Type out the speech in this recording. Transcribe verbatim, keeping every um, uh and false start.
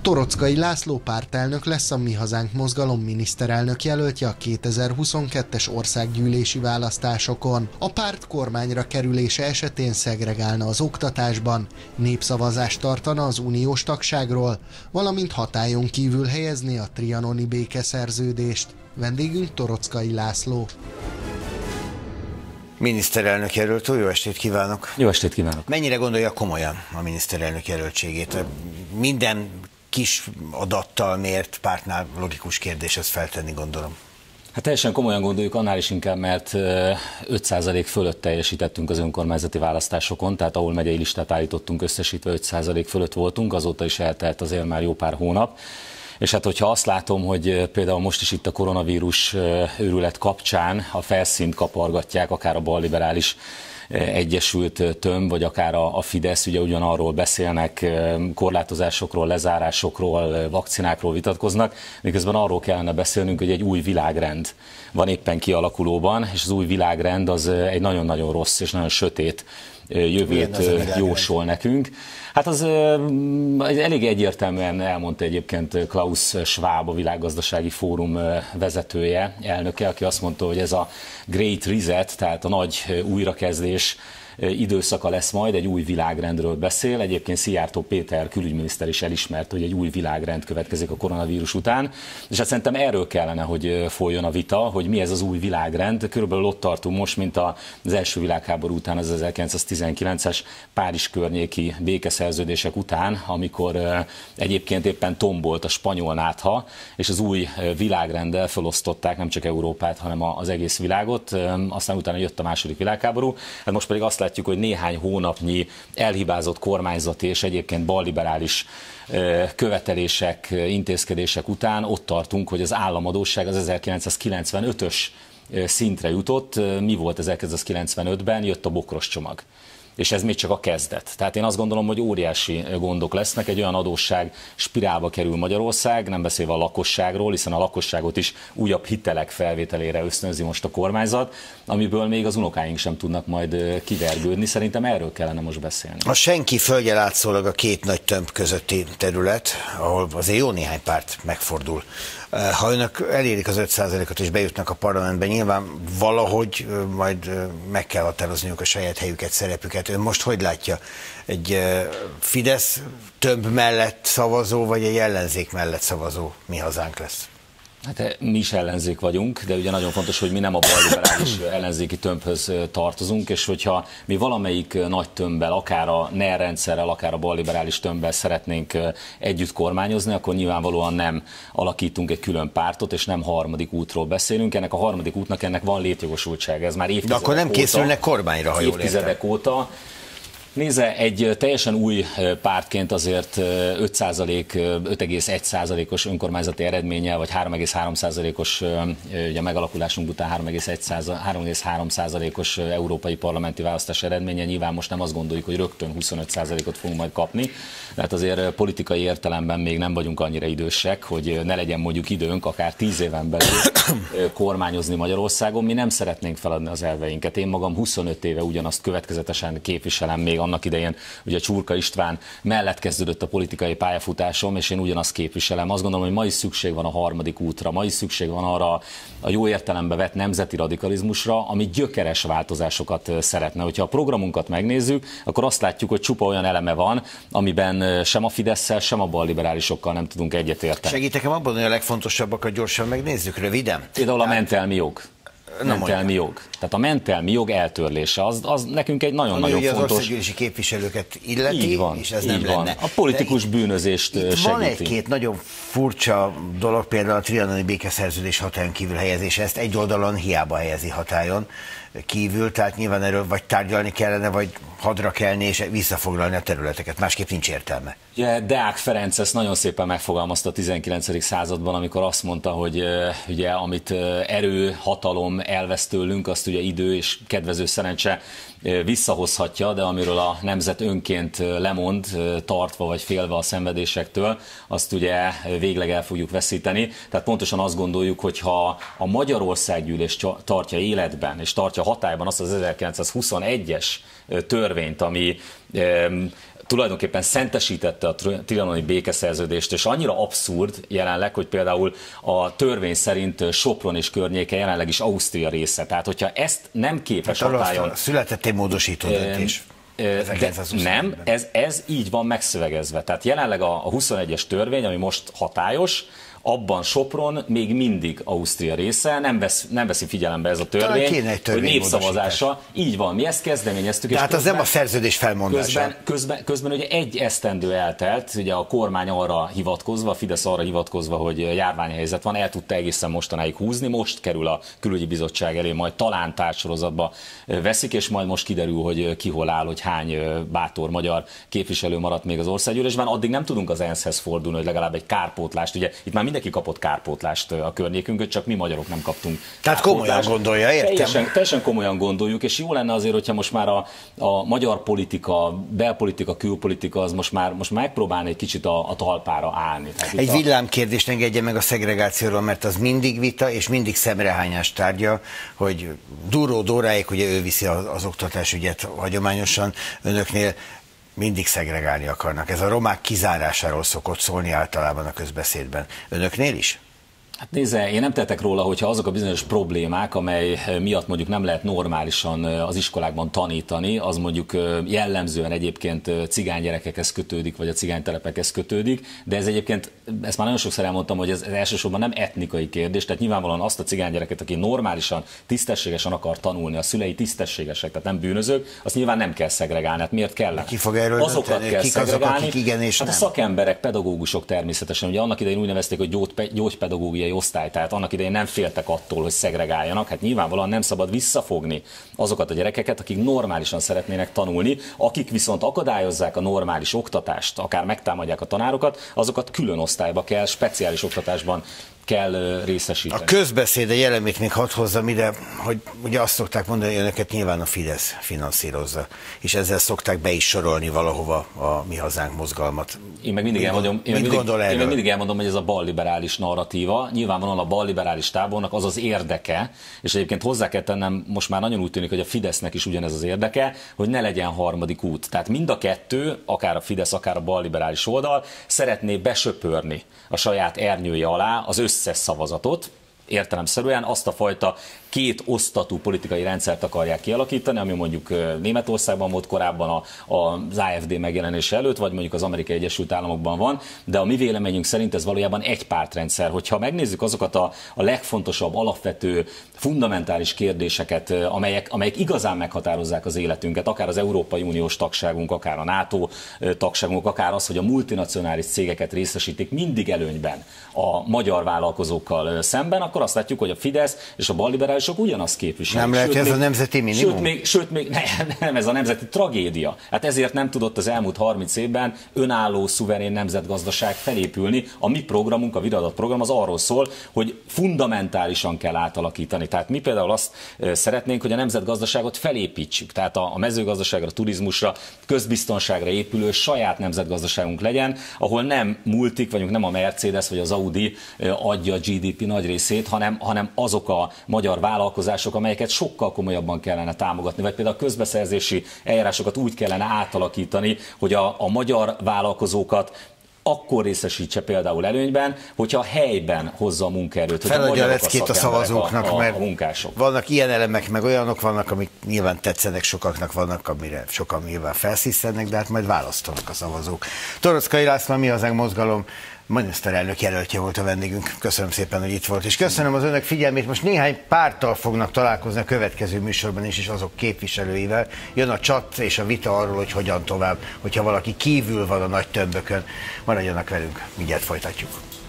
Toroczkai László pártelnök lesz a Mi Hazánk mozgalom miniszterelnök jelöltje a kétezer-huszonkettes országgyűlési választásokon. A párt kormányra kerülése esetén szegregálna az oktatásban, népszavazást tartana az uniós tagságról, valamint hatályon kívül helyezni a trianoni békeszerződést. Vendégünk Toroczkai László. Miniszterelnök jelölt, jó estét kívánok! Jó estét kívánok! Mennyire gondolja komolyan a miniszterelnök jelöltségét? Minden kis adattal mért pártnál logikus kérdés ezt feltenni, gondolom. Hát teljesen komolyan gondoljuk, annál is inkább, mert öt százalék fölött teljesítettünk az önkormányzati választásokon, tehát ahol megyei listát állítottunk összesítve öt százalék fölött voltunk, azóta is eltelt azért már jó pár hónap. És hát hogyha azt látom, hogy például most is itt a koronavírus őrület kapcsán a felszínt kapargatják, akár a balliberális egyesült tömb, vagy akár a Fidesz, ugye ugyanarról beszélnek, korlátozásokról, lezárásokról, vakcinákról vitatkoznak, miközben arról kellene beszélnünk, hogy egy új világrend van éppen kialakulóban, és az új világrend az egy nagyon-nagyon rossz és nagyon sötét jövőt jósol nekünk. Hát az elég egyértelműen elmondta egyébként Klaus Schwab, a Világgazdasági Fórum vezetője, elnöke, aki azt mondta, hogy ez a Great Reset, tehát a nagy újrakezdés időszaka lesz majd, egy új világrendről beszél. Egyébként Szijjártó Péter külügyminiszter is elismerte, hogy egy új világrend következik a koronavírus után. És hát szerintem erről kellene, hogy folyjon a vita, hogy mi ez az új világrend. Körülbelül ott tartunk most, mint az első világháború után, az ezerkilencszáztizenkilences Párizs környéki békeszerződések után, amikor egyébként éppen tombolt a spanyol nátha, és az új világrenddel felosztották nem csak Európát, hanem az egész világot. Aztán utána jött a második világháború. Hát most pedig azt látjuk, hogy néhány hónapnyi elhibázott kormányzati és egyébként balliberális követelések, intézkedések után ott tartunk, hogy az államadósság az ezerkilencszázkilencvenötös szintre jutott. Mi volt ezerkilencszázkilencvenötben? Jött a bokros csomag. És ez még csak a kezdet. Tehát én azt gondolom, hogy óriási gondok lesznek, egy olyan adósság spirálba kerül Magyarország, nem beszélve a lakosságról, hiszen a lakosságot is újabb hitelek felvételére ösztönzi most a kormányzat, amiből még az unokáink sem tudnak majd kivergődni. Szerintem erről kellene most beszélni. A senki földje látszólag a két nagy tömb közötti terület, ahol azért jó néhány párt megfordul. Ha önök elérik az öt százalékot és bejutnak a parlamentbe, nyilván valahogy majd meg kell határozniuk a saját helyüket, szerepüket. Ön most hogy látja? Egy Fidesz több mellett szavazó, vagy egy ellenzék mellett szavazó Mi Hazánk lesz? Hát mi is ellenzék vagyunk, de ugye nagyon fontos, hogy mi nem a balliberális ellenzéki tömbhöz tartozunk, és hogyha mi valamelyik nagy tömbbel, akár a NER rendszerrel, akár a balliberális tömbbel szeretnénk együtt kormányozni, akkor nyilvánvalóan nem alakítunk egy külön pártot, és nem harmadik útról beszélünk. Ennek a harmadik útnak ennek van létjogosultsága. Ez már évtizedek de akkor nem készülnek kormányra, ha jól értem. Évtizedek óta. Nézze, egy teljesen új pártként azért öt százalék, öt egész egy százalékos önkormányzati eredménnyel, vagy három egész három százalékos, ugye a megalakulásunk után három egész három százalékos európai parlamenti választás eredménye, nyilván most nem azt gondoljuk, hogy rögtön huszonöt százalékot fogunk majd kapni, tehát azért politikai értelemben még nem vagyunk annyira idősek, hogy ne legyen mondjuk időnk akár tíz éven belül kormányozni Magyarországon. Mi nem szeretnénk feladni az elveinket. Én magam huszonöt éve ugyanazt következetesen képviselem, még annak idején ugye Csurka István mellett kezdődött a politikai pályafutásom, és én ugyanazt képviselem. Azt gondolom, hogy ma is szükség van a harmadik útra, ma is szükség van arra a jó értelembe vett nemzeti radikalizmusra, ami gyökeres változásokat szeretne. Hogyha a programunkat megnézzük, akkor azt látjuk, hogy csupa olyan eleme van, amiben sem a Fidesszel, sem a balliberálisokkal nem tudunk egyetérteni. Segít nekem abban, hogy a legfontosabbakat gyorsan megnézzük, röviden? Például a mentelmi jog. mentelmi jog. Tehát a mentelmi jog eltörlése, az, az nekünk egy nagyon-nagyon fontos... Az országgyűlési képviselőket illeti, így van, és ez így nem van. lenne. A politikus itt, bűnözést itt segíti. Van egy-két nagyon furcsa dolog, például a trianoni békeszerződés hatályon kívül helyezése, ezt egy oldalon hiába helyezi hatályon kívül, tehát nyilván erről vagy tárgyalni kellene, vagy hadra kelni és visszafoglalni a területeket, másképp nincs értelme. Ugye Deák Ferenc ezt nagyon szépen megfogalmazta a tizenkilencedik században, amikor azt mondta, hogy ugye amit erő, hatalom elvesz tőlünk, azt ugye idő és kedvező szerencse visszahozhatja, de amiről a nemzet önként lemond, tartva vagy félve a szenvedésektől, azt ugye végleg el fogjuk veszíteni. Tehát pontosan azt gondoljuk, hogy ha a Magyarországgyűlés tartja életben, és tartja hatályban azt az ezerkilencszázhuszonegyes törvényt, ami tulajdonképpen szentesítette a trianoni békeszerződést, és annyira abszurd jelenleg, hogy például a törvény szerint Sopron és környéke jelenleg is Ausztria része. Tehát, hogyha ezt nem képes hát hatályon... Született egy módosító döntés. De nem, ez, ez így van megszövegezve. Tehát jelenleg a, a huszonegyes törvény, ami most hatályos, abban Sopron még mindig Ausztria része, nem, vesz, nem veszi figyelembe ez a törvény, hogy népszavazása. Így van, mi ezt kezdeményeztük. Tehát az nem a szerződés felmondása. Közben, közben, közben ugye egy esztendő eltelt, ugye a kormány arra hivatkozva, a Fidesz arra hivatkozva, hogy járványhelyzet van, el tudta egészen mostanáig húzni, most kerül a külügyi bizottság elé, majd talán tárgysorozatba veszik, és majd most kiderül, hogy ki hol áll, hogy hány bátor magyar képviselő maradt még az országgyűlésben. Addig nem tudunk az ENSZ-hez fordulni, hogy legalább egy kárpótlást, ugye itt már mindenki kapott kárpótlást a környékünkön, csak mi magyarok nem kaptunk. Tehát komolyan gondolja, értem? Teljesen, teljesen komolyan gondoljuk, és jó lenne azért, hogyha most már a, a magyar politika, belpolitika, külpolitika az most már most megpróbálni egy kicsit a, a talpára állni. Tehát egy a... villámkérdést engedje meg a szegregációról, mert az mindig vita, és mindig szemrehányás tárgya, hogy Duró Dóráék, ugye ő viszi az, az oktatásügyet hagyományosan önöknél, mindig szegregálni akarnak. Ez a romák kizárásáról szokott szólni általában a közbeszédben. Önöknél is? Hát nézze, én nem tettek róla, hogyha azok a bizonyos problémák, amely miatt mondjuk nem lehet normálisan az iskolákban tanítani, az mondjuk jellemzően egyébként cigánygyerekekhez kötődik, vagy a cigánytelepekhez kötődik, de ez egyébként, ezt már nagyon sokszor elmondtam, hogy ez, ez elsősorban nem etnikai kérdés, tehát nyilvánvalóan azt a cigánygyereket, aki normálisan, tisztességesen akar tanulni, a szülei tisztességesek, tehát nem bűnözők, azt nyilván nem kell szegregálni. Hát miért kellene? Ki fog erről Azokat dönteni? kell Kik szegregálni. Azok, akik igen és hát nem? A szakemberek, pedagógusok természetesen. Ugye annak idején úgy nevezték, hogy gyógypedagógiai osztály, tehát annak idején nem féltek attól, hogy szegregáljanak. Hát nyilvánvalóan nem szabad visszafogni azokat a gyerekeket, akik normálisan szeretnének tanulni, akik viszont akadályozzák a normális oktatást, akár megtámadják a tanárokat, azokat külön osztályba kell, speciális oktatásban kell részesíteni. A közbeszéd, a jellemét még hadd hozzam ide, hogy ugye azt szokták mondani, hogy önöket nyilván a Fidesz finanszírozza, és ezzel szokták be is sorolni valahova a Mi Hazánk mozgalmat. Én meg mindig, elmondom, én meg mindig, én meg mindig elmondom, hogy ez a balliberális narratíva. Nyilvánvalóan a balliberális tábornak az az érdeke, és egyébként hozzá kell tennem, most már nagyon úgy tűnik, hogy a Fidesznek is ugyanez az érdeke, hogy ne legyen harmadik út. Tehát mind a kettő, akár a Fidesz, akár a balliberális oldal szeretné besöpörni a saját ernyője alá az összes szavazatot, értelemszerűen azt a fajta két osztatú politikai rendszert akarják kialakítani, ami mondjuk Németországban volt korábban a, az á ef dé megjelenése előtt, vagy mondjuk az Amerikai Egyesült Államokban van, de a mi véleményünk szerint ez valójában egy pártrendszer. Hogyha megnézzük azokat a, a legfontosabb, alapvető, fundamentális kérdéseket, amelyek, amelyek igazán meghatározzák az életünket, akár az Európai Uniós tagságunk, akár a NATO tagságunk, akár az, hogy a multinacionális cégeket részesítik mindig előnyben a magyar vállalkozókkal szemben, akkor azt látjuk, hogy a Fidesz és a balliberálisok ugyanazt képviselik. Nem lehet, ez a nemzeti minimum? Sőt, még, sőt még nem, nem, ez a nemzeti tragédia. Hát ezért nem tudott az elmúlt harminc évben önálló, szuverén nemzetgazdaság felépülni. A mi programunk, a Viradat program az arról szól, hogy fundamentálisan kell átalakítani. Tehát mi például azt szeretnénk, hogy a nemzetgazdaságot felépítsük. Tehát a, a mezőgazdaságra, a turizmusra, közbiztonságra épülő saját nemzetgazdaságunk legyen, ahol nem multik, vagyunk nem a Mercedes vagy az Audi adja a gé dé pé nagy részét, hanem, hanem azok a magyar vállalkozások, amelyeket sokkal komolyabban kellene támogatni, vagy például a közbeszerzési eljárásokat úgy kellene átalakítani, hogy a, a magyar vállalkozókat akkor részesítse például előnyben, hogyha a helyben hozza a munkaerőt. Feladja a leckét a szavazóknak, a, a, mert a munkások. Vannak ilyen elemek, meg olyanok vannak, amik nyilván tetszenek sokaknak, vannak, amire sokan nyilván felszíszennek, de hát majd választanak a szavazók. Toroczkai László, a Mi Hazánk mozgalom miniszterelnök jelöltje volt a vendégünk. Köszönöm szépen, hogy itt volt, és köszönöm az önök figyelmét. Most néhány párttal fognak találkozni a következő műsorban is, és azok képviselőivel. Jön a chat és a vita arról, hogy hogyan tovább, hogyha valaki kívül van a nagy tömbökön. Maradjanak velünk, mindjárt folytatjuk.